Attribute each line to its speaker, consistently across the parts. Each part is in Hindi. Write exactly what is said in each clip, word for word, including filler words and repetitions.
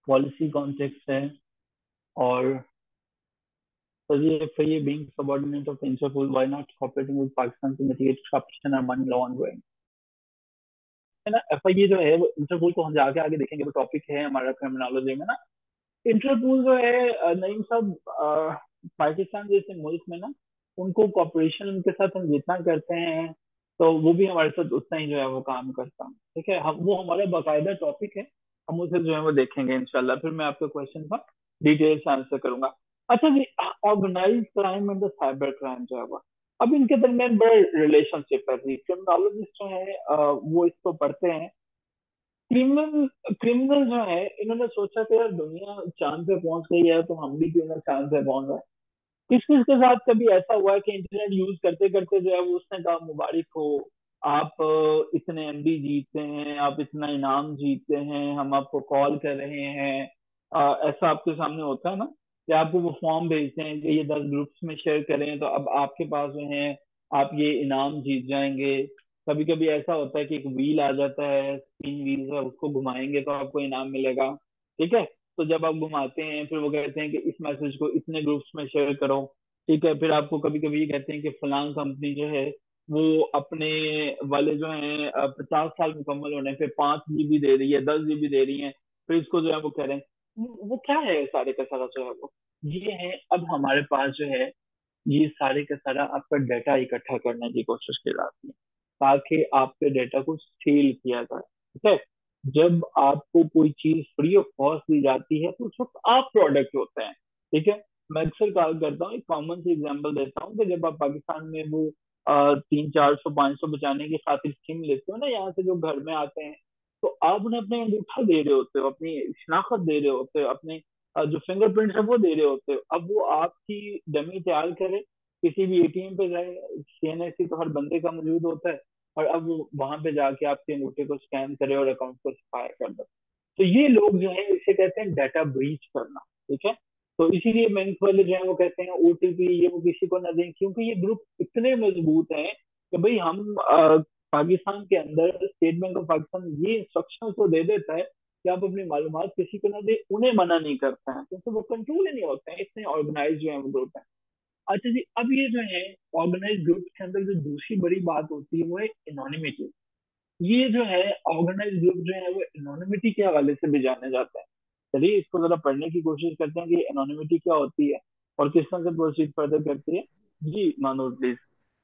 Speaker 1: पॉलिसी कॉन्टेक्स्ट है, और so the F I A being subordinate of Interpol, why not cooperating with Pakistan to mitigate corruption and money laundering? है ना, F I A जो है वो इंटरपोल को हम जाके आगे देखेंगे, वो टॉपिक है हमारा क्रिमिनोलॉजी में ना। इंटरपोल जो है अ, नईम साहब, अ, पाकिस्तान जैसे मुल्क में ना, उनको कॉपरेशन उनके साथ हम जितना करते हैं, तो वो भी हमारे साथ उतना ही जो है वो काम करता है। ठीक है, हम वो हमारा बाकायदा टॉपिक है, हम उसे जो है वो देखेंगे इंशाल्लाह। फिर मैं आपके क्वेश्चन का डिटेल से आंसर करूंगा। अच्छा जी, organize crime and the cyber crime जो है वो, अब इनके दरमियान बड़ा रिलेशनशिप है जी। क्रिमिनोलॉजिस्ट जो है अ, वो इसको पढ़ते हैं। क्रिमिनल क्रिमिनल जो है, इन्होंने सोचा कि यार दुनिया चांद पे पहुंच गई है, तो हम भी क्यों ना चांद पे पहुंच जाए। किस किस के साथ कभी ऐसा हुआ है कि इंटरनेट यूज करते करते जो है वो उसने कहा मुबारक हो, आप अ, इतने एम बी जीतते हैं, आप इतना इनाम जीतते हैं, हम आपको कॉल कर रहे हैं। अ, ऐसा आपके सामने होता है ना, कि आपको वो फॉर्म भेजते हैं कि ये दस ग्रुप्स में शेयर करें, तो अब आपके पास जो है आप ये इनाम जीत जाएंगे। कभी कभी ऐसा होता है कि एक व्हील आ जाता है, तीन व्हील्स है, उसको घुमाएंगे तो आपको इनाम मिलेगा। ठीक है, तो जब आप घुमाते हैं फिर वो कहते हैं कि इस मैसेज को इतने ग्रुप्स में शेयर करो। ठीक है, फिर आपको कभी कभी ये कहते हैं कि फलां कंपनी जो है वो अपने वाले जो है पचास साल मुकम्मल होने पे पांच जीबी दे रही है, दस जीबी दे रही है। फिर इसको जो है वो कह रहे हैं, वो वो क्या है सारे का सारा जो है वो, ये है अब हमारे पास जो है, ये सारे का सारा आपका डाटा इकट्ठा करने की कोशिश की जाती है, ताकि आपके डाटा को सेल किया जाए। ठीक है, जब आपको कोई चीज फ्री ऑफ कॉस्ट दी जाती है, तो उस वक्त आप प्रोडक्ट होते हैं। ठीक है, मैं अक्सर कहा करता हूँ, एक कॉमन सी एग्जांपल देता हूँ, कि जब आप पाकिस्तान में वो अ, तीन चार सौ पाँच सौ बचाने की खातिर सिम लेते हो ना, यहाँ से जो घर में आते हैं, तो आप उन्हें अपने अंगूठा दे रहे होते हो, अपनी शनाख्त दे रहे होते हो, अपने अ, जो फिंगरप्रिंट है वो दे रहे होते हो। अब वो आपकी डमी तैयार करे, किसी भी ए टी एम पे जाए, सी एन एस सी तो हर बंदे का मौजूद होता है, और अब वो वहां पे जाके आपके अंगूठे को स्कैन करे और अकाउंट को एक्सपायर कर दे। तो ये लोग जो है इसे कहते हैं डाटा ब्रीच करना। ठीक है, तो इसीलिए बैंक वाले जो है वो कहते हैं ओ टी पी ये वो किसी को ना दें, क्योंकि ये ग्रुप इतने मजबूत हैं कि भाई हम अ, पाकिस्तान के अंदर स्टेट बैंक ऑफ पाकिस्तान ये इंस्ट्रक्शन तो दे देता है कि आप अपनी मालूमात किसी को ना दे, उन्हें मना नहीं करते हैं, क्योंकि वो कंट्रोल ही नहीं होते हैं, इतने ऑर्गेनाइज जो है वो ग्रुप है। अच्छा जी, अब ये जो है ऑर्गेनाइज ग्रुप के अंदर जो दूसरी बड़ी बात होती है वो है एनोनिमिटी। ये जो है ऑर्गेनाइज ग्रुप जो है वो एनोनिमिटी के हवाले से भी जाने जाते हैं। चलिए इसको जरा पढ़ने की कोशिश करते हैं कि एनोनिमिटी क्या होती है और किस तरह से प्रोसीड फर्दर करती है। जी Manoor please.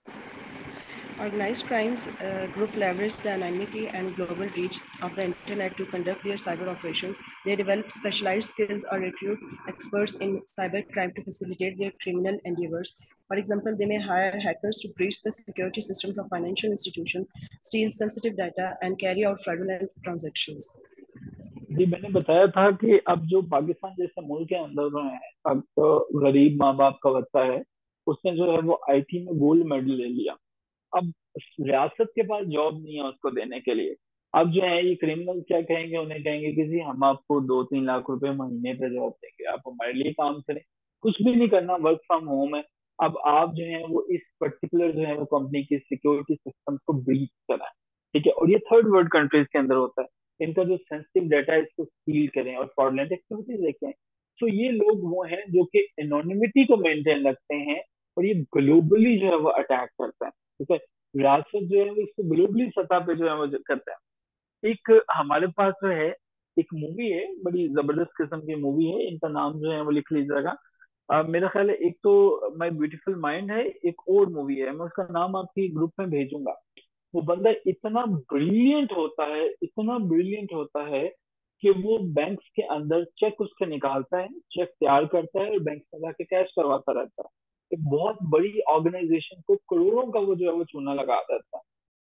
Speaker 2: Organized crimes uh, group leverage the anonymity and global reach of the internet to conduct their cyber operations. They develop specialized skills or recruit experts in cybercrime to facilitate their criminal endeavors. For example, they may hire hackers to breach the security systems of financial institutions, steal sensitive data, and carry out fraudulent transactions.
Speaker 1: जी मैंने बताया था कि अब जो पाकिस्तान जैसे मुल्क के अंदर जो है, अब तो गरीब माँ बाप का बच्चा है, उसने जो है वो आई टी में गोल्ड मेडल ले लिया। अब रियासत के पास जॉब नहीं है उसको देने के लिए। अब जो है ये क्रिमिनल क्या कहेंगे, उन्हें कहेंगे कि जी हम आपको दो तीन लाख रुपए महीने पे जॉब देंगे, आप हमारे लिए काम करें, कुछ भी नहीं करना, वर्क फ्रॉम होम है। अब आप जो है वो इस पर्टिकुलर जो है वो कंपनी की सिक्योरिटी सिस्टम को ब्रीच कराएं। ठीक है, और ये थर्ड वर्ल्ड कंट्रीज के अंदर होता है। इनका जो सेंसिटिव डाटा है इसको सील करें और फ्रॉडलेंट एक्टिविटीज देखें। तो ये लोग वो हैं जो कि एनोनिमिटी को मेंटेन रखते हैं, और ये ग्लोबली जो है वो अटैक करते हैं। ठीक है, विरासत जो है वो इसको ग्लोबली सतह पे जो है वो करते हैं। एक हमारे पास जो है एक मूवी है, बड़ी जबरदस्त किस्म की मूवी है, इनका नाम जो है वो लिख लीजिएगा। अ, मेरा ख्याल है एक तो माय ब्यूटीफुल माइंड है, एक और मूवी है, मैं उसका नाम आपकी ग्रुप में भेजूंगा। वो बंदा इतना ब्रिलियंट होता है, इतना ब्रिलियंट होता है कि वो बैंक्स के अंदर चेक उसके निकालता है, चेक तैयार करता है और बैंक में जाके कैश करवाता रहता है। एक बहुत बड़ी ऑर्गेनाइजेशन को करोड़ों का वो जो है वो चूना लगा देता है।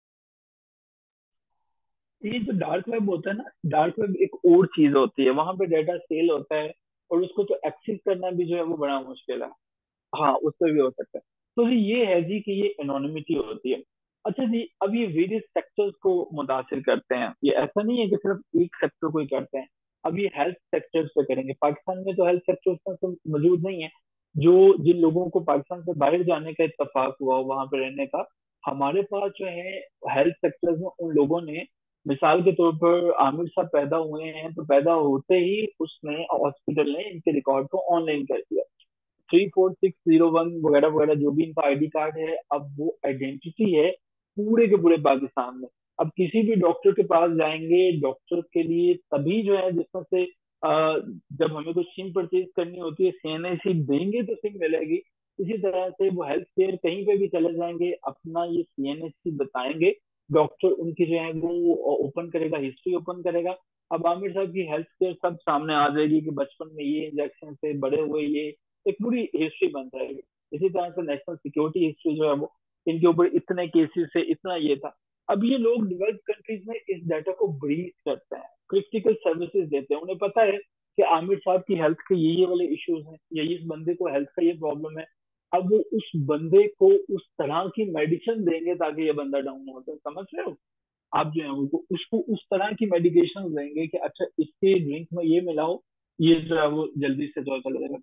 Speaker 1: ये जो डार्क वेब होता है ना, डार्क वेब एक और चीज होती है, वहां पे डाटा सेल होता है, और उसको तो एक्सेस करना भी जो है वो बड़ा मुश्किल है। हाँ, उससे भी हो सकता है। तो जी ये है जी कि ये एनोनिमिटी होती है। अच्छा जी, अब ये वेरियस सेक्टर्स को मुतासिर करते हैं, ये ऐसा नहीं है कि सिर्फ एक सेक्टर को ही करते हैं। अब ये हेल्थ सेक्टर्स पे करेंगे, पाकिस्तान में तो हेल्थ सेक्टर्स में तो मौजूद नहीं है। जो जिन लोगों को पाकिस्तान से बाहर जाने का इत्तेफाक हुआ वहां पे रहने का, हमारे पास जो है हेल्थ सेक्टर्स में उन लोगों ने मिसाल के तौर पर आमिर साहब पैदा हुए हैं, तो पैदा होते ही उसने हॉस्पिटल ने इनके रिकॉर्ड को ऑनलाइन कर दिया। Three four six zero one वगैरह वगैरह जो भी इनका आईडी कार्ड है, अब वो आइडेंटिटी है पूरे के पूरे पाकिस्तान में। अब किसी भी डॉक्टर के पास जाएंगे, डॉक्टर के लिए तभी जो है जिसमें से अ, जब हमें कुछ सिम परचेज करनी होती है सीएनसी देंगे तो सिम मिलेगी। इसी तरह से वो हेल्थ केयर कहीं पे भी चले जाएंगे, अपना ये सीएनसी बताएंगे, डॉक्टर उनकी जो है वो ओपन करेगा, हिस्ट्री ओपन करेगा। अब आमिर साहब की हेल्थ केयर सब सामने आ जाएगी कि बचपन में ये इंजेक्शन से बड़े हुए, ये एक पूरी हिस्ट्री बन जाएगी। इसी तरह से नेशनल सिक्योरिटी हिस्ट्री जो है वो, इनके ऊपर इतने केसेस से इतना ये था। अब ये लोग डेवलप कंट्रीज में इस डाटा को ब्रीच करते हैं, क्रिटिकल सर्विसेज देते हैं। उन्हें पता है कि आमिर साहब की हेल्थ के ये ये वाले इश्यूज हैं, या इस बंदे को हेल्थ का ये प्रॉब्लम है। अब वो उस बंदे को उस तरह की मेडिसिन देंगे ताकि ये बंदा डाउन हो जाए, समझ रहे हो आप जो है उनको, उसको उस तरह की मेडिकेशन देंगे कि अच्छा इसके ड्रिंक में ये मिलाओ, ये जो है वो जल्दी से जो है चला जाएगा।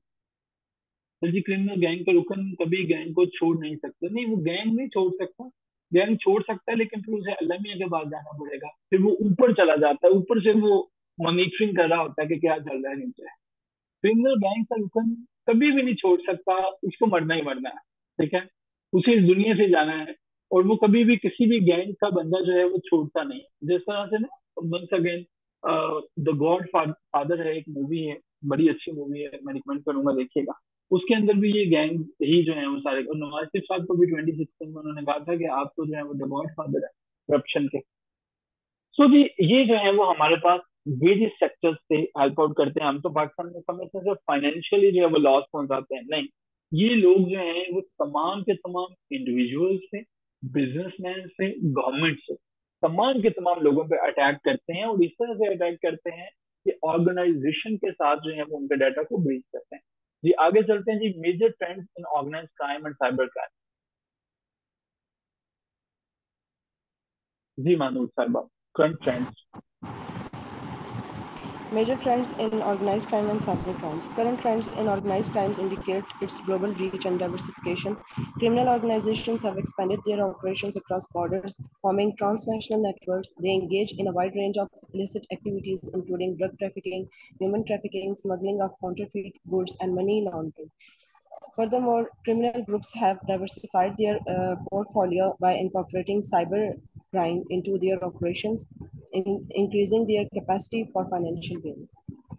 Speaker 1: तो जी क्रिमिनल गैंग का रुकन कभी गैंग को छोड़ नहीं सकता, नहीं वो गैंग नहीं छोड़ सकता। गैंग छोड़ सकता है लेकिन फिर उसे अल्लाह मियां के पास जाना पड़ेगा, फिर वो ऊपर चला जाता है, ऊपर से वो मॉनिटरिंग कर रहा होता है कि क्या चल रहा है नीचे। क्रिमिनल गैंग का रुकन कभी भी नहीं छोड़ सकता, उसको मरना ही मरना है, ठीक है, उसे इस दुनिया से जाना है। और वो कभी भी किसी भी गैंग का बंदा जो है वो छोड़ता नहीं। जिस तरह से ना, once again, the Godfather है, एक मूवी है, बड़ी अच्छी मूवी है, मैं रिकमेंड करूंगा देखिएगा। उसके अंदर भी ये गैंग ही जो है वो सारे, और नवाज शरीफ साहब को भी ट्वेंटी सिक्सटीन में उन्होंने कहा था कि आप तो जो है वो द गॉड फादर है करप्शन के। सो जी ये जो है वो हमारे पास ये जिस सेक्टर से हेल्प आउट करते हैं, हम तो पाकिस्तान में समझते हैं सिर्फ फाइनेंशियली जो है वो लॉस पहुंचाते हैं, नहीं, ये लोग जो हैं वो तमाम के तमाम इंडिविजुअल से, बिजनेसमैन से, गवर्नमेंट से, तमाम के तमाम लोगों पे अटैक करते हैं, और इस तरह से अटैक करते हैं कि ऑर्गेनाइजेशन के साथ जो है वो उनके डाटा को ब्रीच करते हैं। जी आगे चलते हैं जी, major trends in organize crime and cyber crime. जी मानूर साहब, current trends.
Speaker 2: Major trends in organized crime and cyber crimes. Current trends in organized crimes indicate its global reach and diversification. Criminal organizations have expanded their operations across borders, forming transnational networks. They engage in a wide range of illicit activities, including drug trafficking, human trafficking, smuggling of counterfeit goods, and money laundering. Furthermore, criminal groups have diversified their uh, portfolio by incorporating cyber crime into their operations, in, increasing their capacity for financial gain.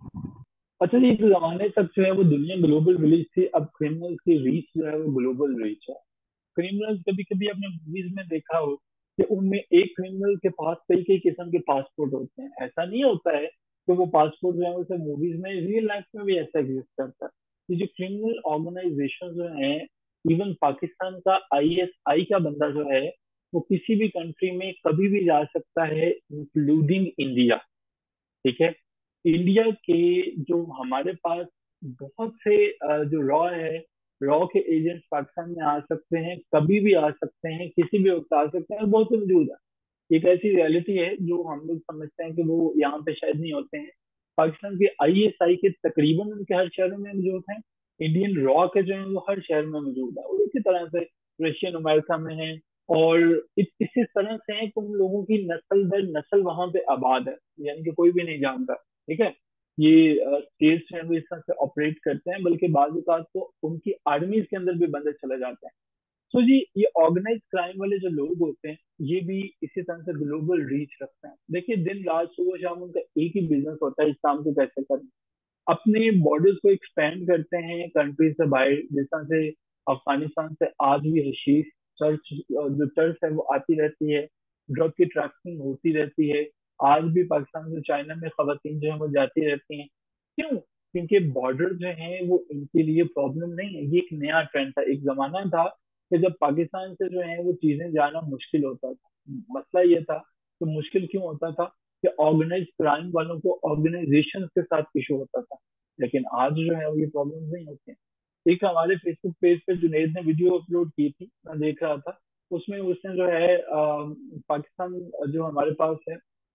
Speaker 1: अच्छा जी, एक जमाने तक जो है वो दुनिया ग्लोबल विलेज थी, अब क्रिमिनल्स की रीच जो है वो ग्लोबल रीच है। क्रिमिनल्स, कभी कभी आपने मूवीज में देखा हो कि उनमें एक क्रिमिनल के पास कई कई किस्म के पासपोर्ट होते हैं। ऐसा नहीं होता है कि वो पासपोर्ट जो है उसे मूवीज में, रियल लाइफ में भी ऐसा एग्जिस्ट करता है। ये जो क्रिमिनल ऑर्गेनाइजेशन जो है, इवन पाकिस्तान का आईएसआई का बंदा जो है वो किसी भी कंट्री में कभी भी जा सकता है, इंक्लूडिंग इंडिया, ठीक है। इंडिया के जो हमारे पास बहुत से अ, जो रॉ है, रॉ के एजेंट्स पाकिस्तान में आ सकते हैं, कभी भी आ सकते हैं, किसी भी वक्त आ सकते हैं, और बहुत से मौजूद है। एक ऐसी रियलिटी है जो हम लोग समझते हैं कि वो यहाँ पे शायद नहीं होते हैं। पाकिस्तान के आईएसआई के तकरीबन उनके हर शहरों में मौजूद हैं। इंडियन रॉ के जो है वो हर शहर में मौजूद है, और इसी तरह से रशियन अमेरिका में है। और इस इसी तरह से है कि उन लोगों की नस्ल दर नस्ल वहां पे आबाद है, यानी कि कोई भी नहीं जानता, ठीक है। ये स्टेट्स हैं वो इस तरह से ऑपरेट करते हैं, बल्कि बाज़ औक़ात तो उनकी आर्मीज के अंदर भी बंदे चले जाते हैं। तो जी ये ऑर्गेनाइज क्राइम वाले जो लोग होते हैं, ये भी इसी तरह से ग्लोबल रीच रखते हैं। देखिए दिन रात सुबह शाम उनका एक ही बिजनेस होता है, इस काम को कैसे करें, अपने बॉर्डर्स को एक्सपेंड करते हैं कंट्री से बाहर। जिस तरह से अफगानिस्तान से आज भी हशीश चर्च, जो चर्च है वो आती रहती है, ड्रग की ट्रैफिकिंग होती रहती है। आज भी पाकिस्तान से चाइना में खवातीन जो है वो जाती रहती हैं। क्यों? क्योंकि बॉर्डर जो है वो इनके लिए प्रॉब्लम नहीं है। ये एक नया ट्रेंड था, एक जमाना था कि जब पाकिस्तान से जो है वो चीजें जाना मुश्किल होता था। मसला ये था कि मुश्किल क्यों होता था कि ऑर्गेनाइज क्राइम वालों को ऑर्गेनाइजेशन के साथ इशू होता था। लेकिन आज जो है वो ये प्रॉब्लम नहीं होती हैं। एक हमारे फेसबुक पेज पे जुनेद ने वीडियो अपलोड की थी, मैं देख रहा था। उसमें उसने जो है अ, पाकिस्तान जो हमारे पास है,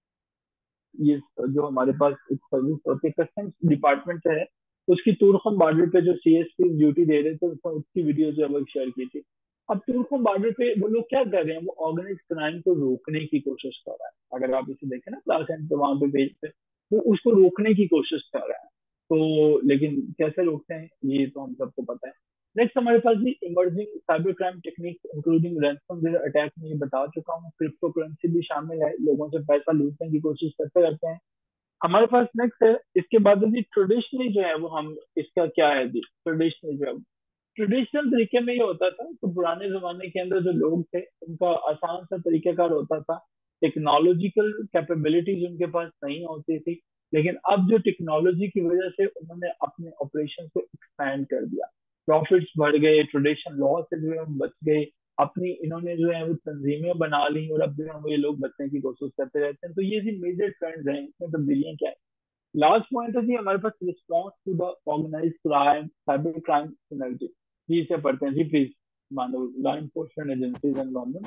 Speaker 1: ये जो हमारे पास एक सर्विस होती है कस्टम्स डिपार्टमेंट है, उसकी तूरखम बॉर्डर पे जो सीएसपी ड्यूटी दे रहे थे, उसमें उसकी वीडियो जो है वो शेयर की थी। अब तुर्कम बॉर्डर पे वो लोग क्या कर रहे हैं, वो ऑर्गेनाइज क्राइम को रोकने की कोशिश कर रहा है। अगर आप इसे देखें ना क्लास एंड पे वहां पे पेज पे, वो उसको रोकने की कोशिश कर रहा है। तो लेकिन कैसे रोकते हैं ये तो हम सबको पता है। नेक्स्ट हमारे पास भी emerging cyber crime technique including ransomware attack में ये बता चुका हूँ, क्रिप्टो करेंसी भी शामिल है, लोगों से पैसा लूटने की कोशिश करते रहते हैं। हमारे पास नेक्स्ट है इसके बाद जी ट्रेडिशनली जो है वो हम इसका क्या है जी, ट्रेडिशनली जो है ट्रेडिशनल तरीके में ये होता था। तो पुराने जमाने के अंदर जो लोग थे उनका आसान सा तरीकाकार होता था, टेक्नोलॉजिकल कैपेबिलिटीज उनके पास नहीं होती थी। लेकिन अब जो टेक्नोलॉजी की वजह से उन्होंने अपने ऑपरेशन को एक्सपैंड कर दिया, प्रॉफिट्स बढ़ गए, ट्रेडिशनल लॉ से जो है हम बच गए, अपनी इन्होंने जो है वो तंजीमें बना ली और अब जो है वो ये लोग बचने की कोशिश करते रहते हैं। तो ये जी मेजर ट्रेंड्स हैं, इसमें तब्दीलियां क्या है। लास्ट पॉइंट है जी हमारे पास response to the organize crime cyber crime synergy. जी इसे पढ़ते हैं जी प्लीज, मानो law enforcement agencies and government.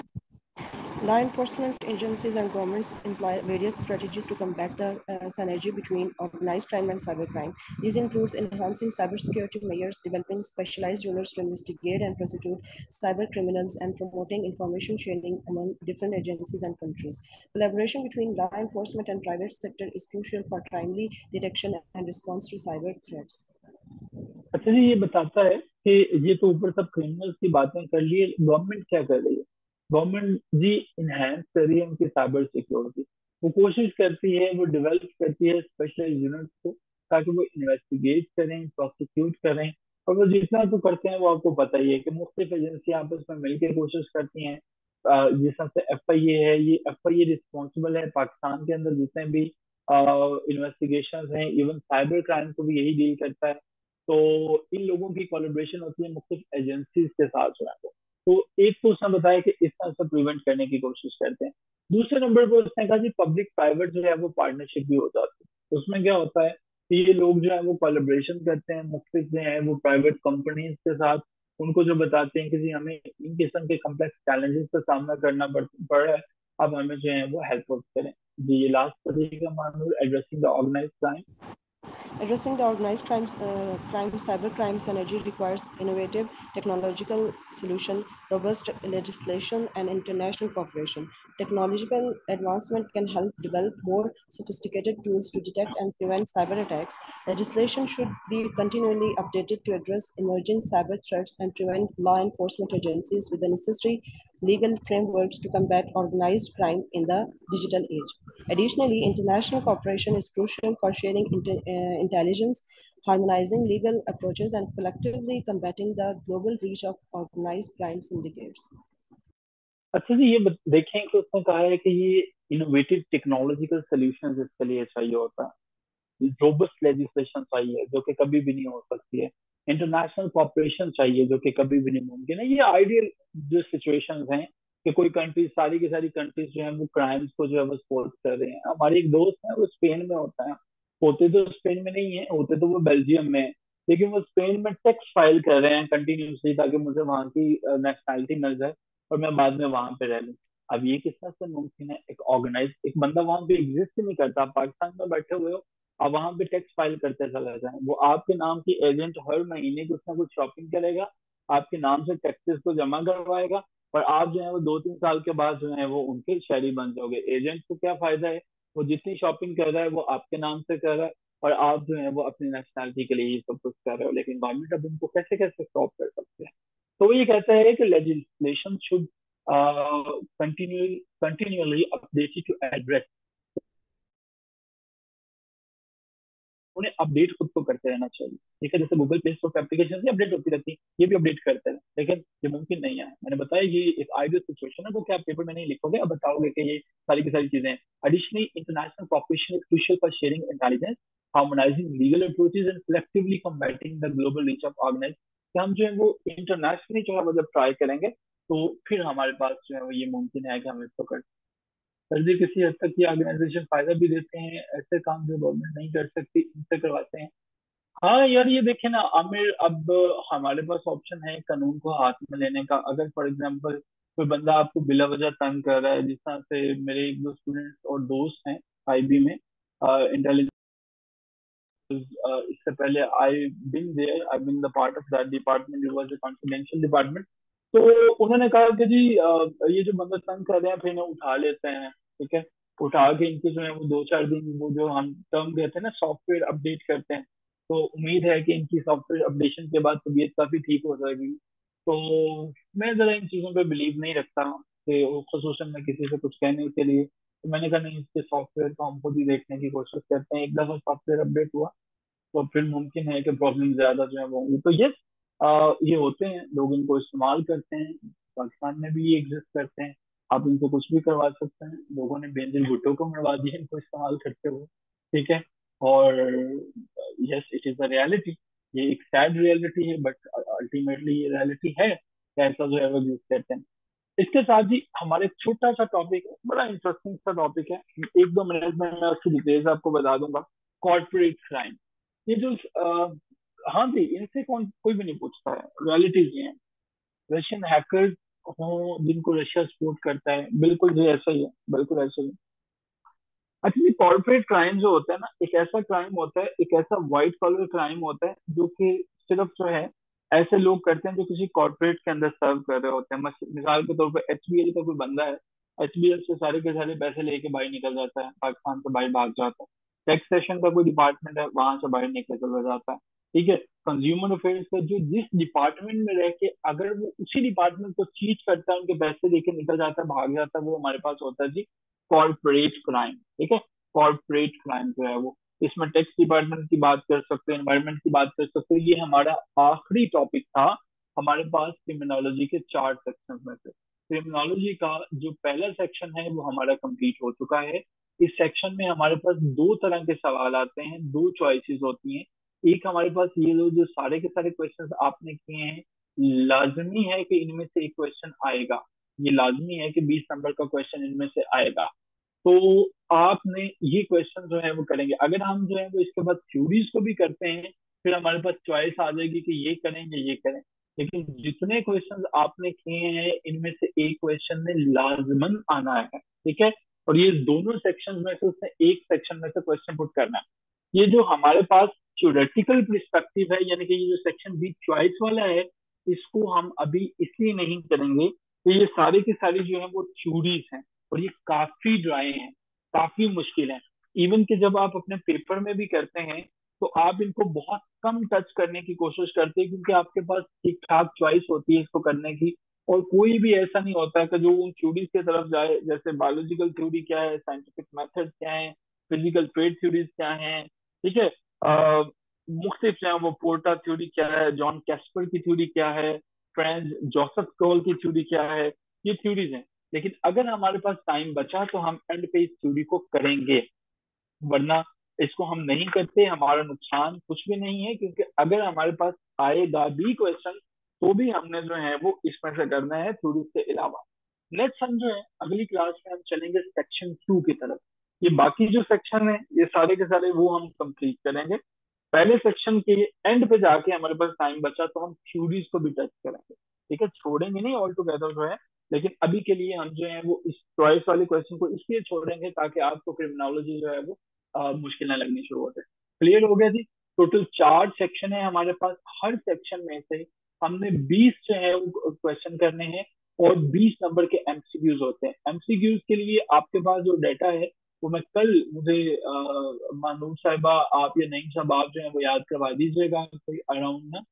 Speaker 2: Law enforcement agencies and governments employ various strategies to combat the uh, synergy between organized crime and cybercrime. These includes enhancing cybersecurity measures, developing specialized units to investigate and prosecute cyber criminals, and promoting information sharing among different agencies and countries. Collaboration between law enforcement and private sector is crucial for timely detection and response to cyber threats.
Speaker 1: अच्छा जी, ये बताता है कि ये तो ऊपर सब क्रिमिनल्स की बातें कर लिए, गवर्नमेंट क्या कर रही है। गवर्नमेंट जी इनहेंस कर रही है उनकी साइबर सिक्योरिटी। वो कोशिश करती है, वो डेवलप करती है स्पेशलाइज यूनिट्स को, ताकि वो इन्वेस्टिगेट करें, प्रोसिक्यूट करें। और वो जितना तो करते हैं वो आपको पता ही है कि मुख्तलिफ एजेंसी आपस में मिलकर कोशिश करती हैं। अ, जिस तरह से एफ आई ए है, ये एफ आई ए रिस्पॉन्सिबल है पाकिस्तान के अंदर जितने भी इन्वेस्टिगेशन हैं, इवन साइबर क्राइम को भी यही डील करता है। तो इन लोगों की कोलैबोरेशन होती है मुख्तलिफ एजेंसीज के साथ जो है वो। तो एक तो उसने बताया कि इस तरह से प्रिवेंट करने की कोशिश करते हैं। दूसरे नंबर पर उसने कहा कि पब्लिक प्राइवेट जो है वो पार्टनरशिप भी हो जाती है। उसमें क्या होता है कि ये लोग जो है वो कोलैबोरेशन करते हैं मुख्तलिफ जो है वो प्राइवेट कंपनीज के साथ। उनको जो बताते हैं कि जी हमें इन किस्म के कम्प्लेक्स चैलेंजेस का सामना करना पड़ पड़ रहा है, अब हमें जो है वो हेल्प करें। जी ये लास्ट तरीका Manoor addressing the organize crime.
Speaker 2: Addressing the organized crimes, uh, crime, cybercrime synergy requires innovative technological solution, robust legislation, and international cooperation. Technological advancement can help develop more sophisticated tools to detect and prevent cyber attacks. Legislation should be continually updated to address emerging cyber threats and prevent law enforcement agencies with the necessary legal frameworks to combat organized crime in the digital age. Additionally, international cooperation is crucial for sharing inter- uh, intelligence, harmonizing legal approaches, and collectively combating the global reach of organized crime syndicates.
Speaker 1: अच्छा जी, ये बत- देखें कि उसने कहा है कि ये इनोवेटिव टेक्नोलॉजिकल सॉल्यूशंस इसके लिए चाहिए होता है, रोबस्ट लेजिस्लेशन चाहिए जो कि कभी भी नहीं हो सकती है, इंटरनेशनल कॉपरेशन चाहिए जो कि कभी भी नहीं मुमकिन है। ये आइडियल जो सिचुएशंस हैं कि कोई कंट्री, सारी की सारी कंट्रीज जो है वो क्राइम्स को जो है वो सपोर्ट कर रहे हैं। हमारे एक दोस्त है वो स्पेन में होता है, होते तो स्पेन में नहीं है, होते तो वो बेल्जियम में है, लेकिन वो स्पेन में टैक्स फाइल कर रहे हैं कंटिन्यूसली ताकि मुझे वहाँ की नेशनैलिटी मिल जाए और मैं बाद में वहां पे रह लूँ। अब ये किस तरह से मुमकिन है, एक ऑर्गेनाइज एक बंदा वहां पे एग्जिस्ट नहीं करता, आप पाकिस्तान में बैठे हुए हो, आप वहां पे टैक्स फाइल करते चले जाएं, वो आपके नाम की एजेंट हर महीने कुछ ना कुछ शॉपिंग करेगा, आपके नाम से टैक्सेस को जमा करवाएगा, और आप जो है वो दो तीन साल के बाद जो है वो उनके शहरी बन जाओगे। एजेंट को क्या फायदा है, वो जितनी शॉपिंग कर रहा है वो आपके नाम से कर रहा है, और आप जो है वो अपनी नेशनैलिटी के लिए ये सब कुछ कर रहे हो। लेकिन गवर्नमेंट अब उनको कैसे कैसे स्टॉप कर सकते हैं। तो वो ये कहता है कि legislation should continue continually updated to address, उन्हें अपडेट खुद को करते रहना चाहिए। ठीक है, जैसे गूगल प्ले स्टोर एप्लीकेशन भी अपडेट होती रहती है, ये भी अपडेट करते हैं, लेकिन ये मुमकिन नहीं है। मैंने बताया ये एक आइडियल सिचुएशन है जो कि आप पेपर में नहीं लिखोगे, अब बताओगे कि ये सारी की सारी चीजें हैं। Additionally international cooperation is crucial for sharing intelligence, harmonizing legal approaches and collectively combating the global reach of organize. कि हम जो है वो इंटरनेशनली जो है वो जब ट्राई करेंगे तो फिर हमारे पास जो है वो ये मुमकिन है कि हम इसको कर। पर भी किसी हद तक ये ऑर्गेनाइजेशन फायदा भी देते हैं, ऐसे काम जो गवर्नमेंट नहीं कर सकती इनसे करवाते हैं। हाँ यार, ये देखे ना आमिर, अब हमारे पास ऑप्शन है कानून को हाथ में लेने का। अगर फॉर एग्जांपल कोई बंदा आपको बिला वजह तंग कर रहा है, जिस तरह से मेरे एक दो स्टूडेंट्स और दोस्त हैं आई बी में, इंटेलिजेंस, इससे पहले I been there, I been the part of that department, it was a confidential department. तो उन्होंने कहा कि जी अ, ये जो बंदा तंग कर रहे हैं फिर इन्हें उठा लेते हैं, ठीक है। उठा के इनके जो है वो दो चार दिन वो जो हम टर्म कहते हैं ना सॉफ्टवेयर अपडेट करते हैं, तो उम्मीद है कि इनकी सॉफ्टवेयर अपडेशन के बाद तबीयत काफी ठीक हो जाएगी। तो मैं जरा इन चीजों पे बिलीव नहीं रखता कि वो खसूसन मैं किसी से कुछ कहने के लिए, तो मैंने कहा नहीं, इसके सॉफ्टवेयर को हम खुद ही देखने की कोशिश करते हैं। एक दफा सॉफ्टवेयर अपडेट हुआ तो फिर मुमकिन है कि प्रॉब्लम ज्यादा जो है वो होंगी। तो यस, ये होते हैं, लोग इनको इस्तेमाल करते हैं, पाकिस्तान में भी ये एग्जिस्ट करते हैं। आप इनको कुछ भी करवा सकते हैं, लोगों ने बेनजीर भुट्टो को मरवा दिया इनको इस्तेमाल करते हुए, ठीक है। और yes, it is a reality, ये एक सैड रियलिटी है, बट अल्टीमेटली ये रियलिटी है कि ऐसा जो है वो एग्जिस्ट करते हैं। इसके साथ ही हमारा एक छोटा सा टॉपिक है, बड़ा इंटरेस्टिंग सा टॉपिक है, एक दो मिनट में मैं उसकी डिटेल्स आपको बता दूंगा। कॉर्पोरेट क्राइम, ये जो अ, हाँ जी, इनसे कौन कोई भी नहीं पूछता है, रियलिटीज ये है। रशियन हैकर्स हों जिनको रशिया सपोर्ट करता है, बिल्कुल जी ऐसा ही है, बिल्कुल ऐसा ही है। एक्चुअली कॉर्पोरेट क्राइम जो होता है ना, एक ऐसा क्राइम होता है, एक ऐसा व्हाइट कॉलर क्राइम होता है जो कि सिर्फ जो है ऐसे लोग करते हैं जो किसी कॉर्पोरेट के अंदर सर्व कर रहे होते हैं। मस- मिसाल के तौर पर एच बी एल का कोई बंदा है, एच बी एल से सारे के सारे पैसे लेके बाहर निकल जाता है, पाकिस्तान से बाहर भाग जाता है। टैक्सेशन का कोई डिपार्टमेंट है, वहां से बाहर निकल चला जाता है, ठीक है। कंज्यूमर अफेयर्स का जो जिस डिपार्टमेंट में रह के अगर वो उसी डिपार्टमेंट को चीट करता है, उनके पैसे लेके निकल जाता है, भाग जाता है, वो हमारे पास होता है जी कॉर्पोरेट क्राइम, ठीक है। कॉर्पोरेट क्राइम जो है वो, इसमें टैक्स डिपार्टमेंट की बात कर सकते हैं, एनवायरमेंट की बात कर सकते हैं। ये हमारा आखिरी टॉपिक था हमारे पास क्रिमिनोलॉजी के चार सेक्शन में से। क्रिमिनोलॉजी का जो पहला सेक्शन है वो हमारा कंप्लीट हो चुका है। इस सेक्शन में हमारे पास दो तरह के सवाल आते हैं, दो चॉइसेस होती हैं। एक हमारे पास ये लो जो सारे के सारे क्वेश्चंस आपने किए हैं, लाजमी है कि इनमें से एक क्वेश्चन आएगा, ये लाजमी है कि बीस नंबर का क्वेश्चन इनमें से आएगा। तो आपने ये क्वेश्चन जो है वो करेंगे। अगर हम जो है वो इसके बाद थ्योरीज को भी करते हैं, फिर हमारे पास चॉइस आ जाएगी कि ये करें या ये करें। लेकिन जितने क्वेश्चन आपने किए हैं इनमें से एक क्वेश्चन में लाजमन आना है, ठीक है। और ये दोनों सेक्शन में से उसने एक सेक्शन में से क्वेश्चन पुट करना है। ये जो हमारे पास थ्योरेटिकल पर्सपेक्टिव है, यानी कि ये जो सेक्शन बी चॉइस वाला है, इसको हम अभी इसलिए नहीं करेंगे कि ये सारी की सारी जो है वो थ्योरीज हैं, और ये काफी ड्राई हैं, काफी मुश्किल है। इवन कि जब आप अपने पेपर में भी करते हैं तो आप इनको बहुत कम टच करने की कोशिश करते हैं, क्योंकि आपके पास ठीक ठाक चॉइस होती है इसको करने की। और कोई भी ऐसा नहीं होता है कि जो उन थ्योरीज की तरफ जाए, जैसे बायोलॉजिकल थ्योरी क्या है, साइंटिफिक मेथड क्या है, फिजिकल ट्रेड थ्योरीज क्या है, ठीक है। आ, मुख्तलिफ जो है वो पोर्टा थ्योरी क्या है, जॉन कैस्पर की थ्योरी क्या है, फ्रेंच जोसेफ कोल की थ्योरी क्या है, ये थ्योरीज हैं। लेकिन अगर हमारे पास टाइम बचा तो हम एंड पे इस थ्योरी को करेंगे, वरना इसको हम नहीं करते हमारा नुकसान कुछ भी नहीं है, क्योंकि अगर हमारे पास आएगा भी क्वेश्चन तो भी हमने जो है वो इसमें से करना है थ्योरी के अलावा। नेक्स्ट हम जो है अगली क्लास में हम चलेंगे सेक्शन टू की तरफ। ये बाकी जो सेक्शन है ये सारे के सारे वो हम कंप्लीट करेंगे। पहले सेक्शन के एंड पे जाके हमारे पास टाइम बचा तो हम थ्योरीज को भी टच करेंगे, ठीक है। छोड़ेंगे नहीं ऑल टुगेदर जो है, लेकिन अभी के लिए हम जो है वो इस चॉइस वाले क्वेश्चन को इसलिए छोड़ेंगे ताकि आपको क्रिमिनोलॉजी जो है वो अ, मुश्किल ना लगनी शुरू हो जाए। क्लियर हो गया जी। टोटल चार सेक्शन है हमारे पास, हर सेक्शन में से हमने बीस जो है वो क्वेश्चन करने हैं, और बीस नंबर के एमसीक्यूज होते हैं। एमसीक्यूज के लिए आपके पास जो डाटा है वो मैं कल, मुझे मानूर साहिबा आप या नईम साहब आप जो है वो याद करवा दीजिएगा, कोई अराउंड ना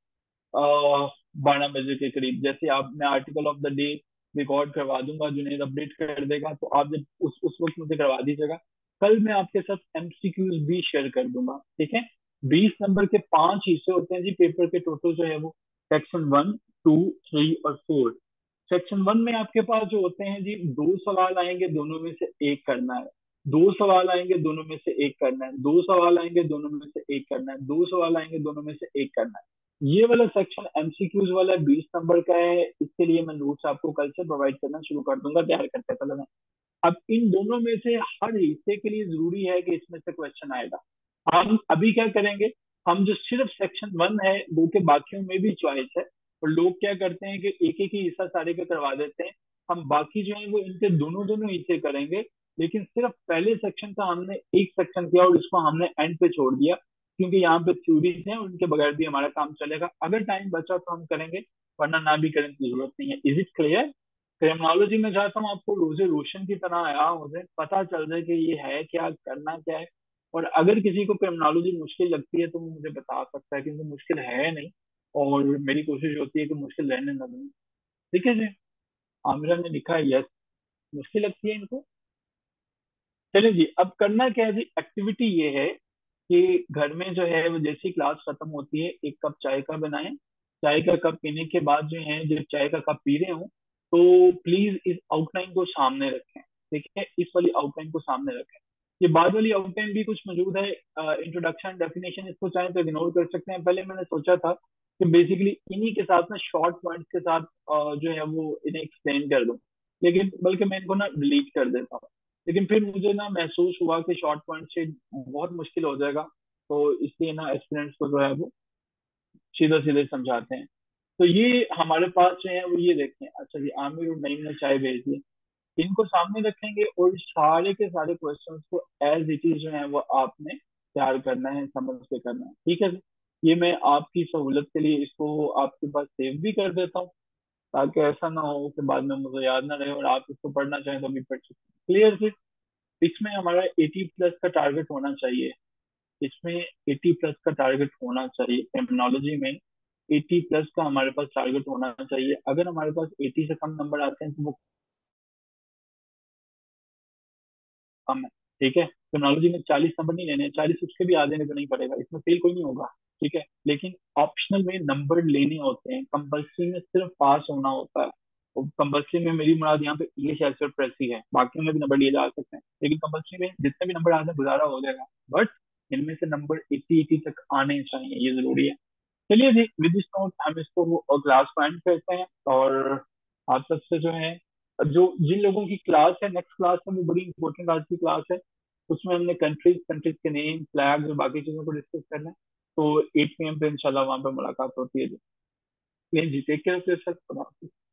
Speaker 1: बारह बजे के करीब। जैसे आप, मैं article of the day record करवा दूंगा, जुनेद अपडेट कर देगा, तो आप जब उस उस वक्त मुझे करवा दीजिएगा। कल मैं आपके साथ एमसीक्यूज भी शेयर कर दूंगा, ठीक है। बीस नंबर के पांच हिस्से होते हैं जी पेपर के टोटल जो है वो, सेक्शन वन, टू, थ्री और फोर। सेक्शन वन में आपके पास जो होते हैं जी, दो सवाल आएंगे, दोनों में से एक करना है। दो सवाल आएंगे, दोनों में से एक करना है। दो सवाल आएंगे, दोनों में से एक करना है। दो सवाल आएंगे, दोनों में से एक करना है। ये वाला सेक्शन एमसीक्यूज वाला बीस नंबर का है। इसके लिए मैं नोट्स आपको कल से प्रोवाइड करना शुरू कर दूंगा, तैयार करते चलो मैं। अब इन दोनों में से हर हिस्से के लिए जरूरी है कि इसमें से क्वेश्चन आएगा। हम अभी क्या करेंगे, हम जो सिर्फ सेक्शन वन है वो के बाकियों में भी चॉइस है, और लोग क्या करते हैं कि एक एक ही हिस्सा सारे का करवा देते हैं। हम बाकी जो है वो इनके दोनों दोनों हिस्से करेंगे, लेकिन सिर्फ पहले सेक्शन का हमने एक सेक्शन किया और इसको हमने एंड पे छोड़ दिया। क्योंकि यहाँ पे थ्योरीज हैं, उनके बगैर भी हमारा काम चलेगा। अगर टाइम बचा तो हम करेंगे, वरना ना भी करें तो जरूरत नहीं है। Is it clear? क्रिमिनोलॉजी में चाहता हूँ आपको रोजे रोशन की तरह आया हो जाए, पता चल जाए कि ये है क्या, करना क्या है। और अगर किसी को क्रिमिनोलॉजी मुश्किल लगती है तो वो मुझे बता सकता है, क्योंकि मुश्किल है नहीं। और मेरी कोशिश होती है कि मुश्किल रहने न दूँ। ठीक है जी। आमिरा ने लिखा है यस, मुश्किल लगती है इनको। चलिए जी, अब करना क्या है जी, एक्टिविटी ये है कि घर में जो है वो जैसी क्लास खत्म होती है एक कप चाय का बनाएं। चाय का कप पीने के बाद जो है, जब चाय का कप पी रहे हो तो प्लीज इस आउटलाइन को सामने रखें। ठीक है, इस वाली आउटलाइन को सामने रखें। ये बाद वाली आउटलाइन भी कुछ मौजूद है, इंट्रोडक्शन डेफिनेशन, इसको चाहे तो इग्नोर कर सकते हैं। पहले मैंने सोचा था कि बेसिकली इन्हीं के साथ ना शॉर्ट पॉइंट्स के साथ अ, जो है वो इन्हें एक्सप्लेन कर दूं, लेकिन बल्कि मैं इनको ना डिलीट कर देता हूँ। लेकिन फिर मुझे ना महसूस हुआ कि शॉर्ट पॉइंट से बहुत मुश्किल हो जाएगा, तो इसलिए ना एस्पिरेंट्स को जो है वो सीधा सीधे समझाते हैं। तो ये हमारे पास जो है वो ये देखें। अच्छा जी, आमिर और नईम ने चाय भेज दी, इनको सामने रखेंगे और इस सारे के सारे क्वेश्चंस को एज इट इज जो है वो आपने तैयार करना है, समझ के करना है। ठीक है जी? ये मैं आपकी सहूलत के लिए इसको आपके पास सेव भी कर देता हूँ, ताकि ऐसा ना हो कि बाद में मुझे याद ना रहे और आप इसको पढ़ना चाहें तो भी पढ़ सकते हैं। क्लियर जी? इसमें हमारा एटी प्लस का टारगेट होना चाहिए। इसमें एटी प्लस का टारगेट होना चाहिए, टर्मिनोलॉजी में एटी प्लस का हमारे पास टारगेट होना चाहिए। अगर हमारे पास एटी से कम नंबर आते हैं तो वो कम है। ठीक है, टर्मिनोलॉजी में चालीस नंबर नहीं लेने, चालीस उसके भी आ देने तो नहीं पड़ेगा, इसमें फेल कोई नहीं होगा। ठीक है, लेकिन ऑप्शनल में नंबर लेने होते हैं, कंपल्सरी में सिर्फ पास होना होता है। और कंपल्सरी में मेरी मुराद यहाँ पे इंग्लिश एज वेल प्रेस ही है, बाकी में भी नंबर लिए जा सकते हैं, लेकिन कंपल्सरी में जितने भी नंबर आते हैं गुजारा हो जाएगा। बट इनमें से नंबर एट्टी एटी तक आने चाहिए, ये जरूरी है। चलिए जी, विद दिस नोट हम इसको क्लास को एंड करते हैं। और आप सबसे जो है, जो जिन लोगों की क्लास है, नेक्स्ट क्लास है, वो बड़ी इंपॉर्टेंट आज की क्लास है। उसमें हमने कंट्रीज कंट्रीज के नेम, फ्लैग और बाकी चीजों को डिस्कस करना है। तो एट पी एम पे इंशाल्लाह वहां पे मुलाकात होती है जी। जी, टेक केयर ऑफ योरसेल्फ।